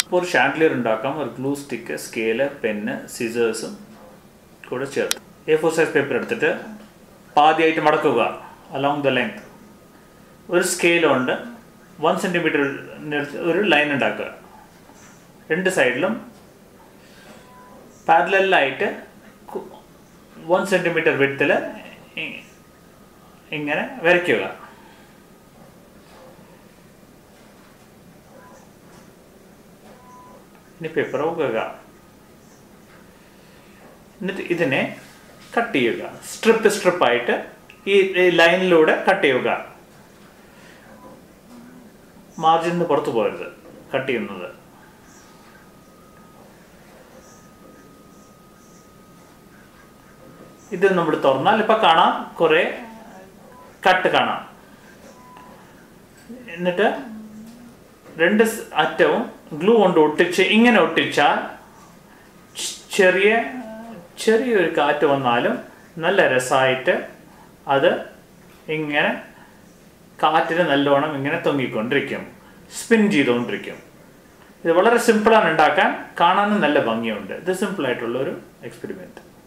ഒരു ഷാൻഡലിയർ ഉണ്ടാക്കാം. ഒരു ഗ്ലൂ സ്റ്റിക്ക്, സ്കെയില്, പെന്ന്, സിസേഴ്സും കൂടെ ചേർത്ത് A4 സൈസ് പേപ്പർ എടുത്തിട്ട് പാതിയായിട്ട് മടക്കുക അലോങ് ദ ലെങ്ത്. ഒരു സ്കെയിലുണ്ട് 1 സെൻറ്റിമീറ്റർ ഒരു ലൈൻ ഉണ്ടാക്കുക. രണ്ട് സൈഡിലും പാരലലായിട്ട് 1 സെൻറ്റിമീറ്റർ വിഡ്ത്തിൽ ഇങ്ങനെ വരയ്ക്കുക. ഇനി പേപ്പർ വെക്കുക. എന്നിട്ട് ഇതിനെ കട്ട് ചെയ്യുക. സ്ട്രിപ്പായിട്ട് ഈ ലൈനിലൂടെ കട്ട് ചെയ്യുക. മാർജിൻ നിന്ന് പുറത്തു പോകരുത് കട്ട് ചെയ്യുന്നത്. ഇത് നമ്മൾ തുറന്നാൽ ഇപ്പം കാണാം, കുറേ കട്ട് കാണാം. എന്നിട്ട് രണ്ട് അറ്റവും ഗ്ലൂ കൊണ്ട് ഒട്ടിച്ച് ഇങ്ങനെ ഒട്ടിച്ചാൽ ചെറിയൊരു കാറ്റ് വന്നാലും നല്ല രസമായിട്ട് അത് ഇങ്ങനെ കാറ്റിന് നല്ലോണം ഇങ്ങനെ തൊങ്ങിക്കൊണ്ടിരിക്കും, സ്പിൻ ചെയ്തുകൊണ്ടിരിക്കും. ഇത് വളരെ സിമ്പിളാണ് ഉണ്ടാക്കാൻ, കാണാനും നല്ല ഭംഗിയുണ്ട്. ഇത് സിമ്പിളായിട്ടുള്ളൊരു എക്സ്പെരിമെൻറ്റ്.